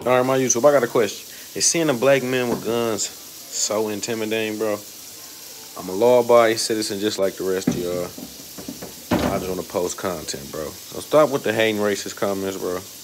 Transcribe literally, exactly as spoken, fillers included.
All right, my YouTube, I got a question. Is seeing a black man with guns so intimidating, bro? I'm a law-abiding citizen just like the rest of y'all. I just want to post content, bro. So stop with the hating racist comments, bro.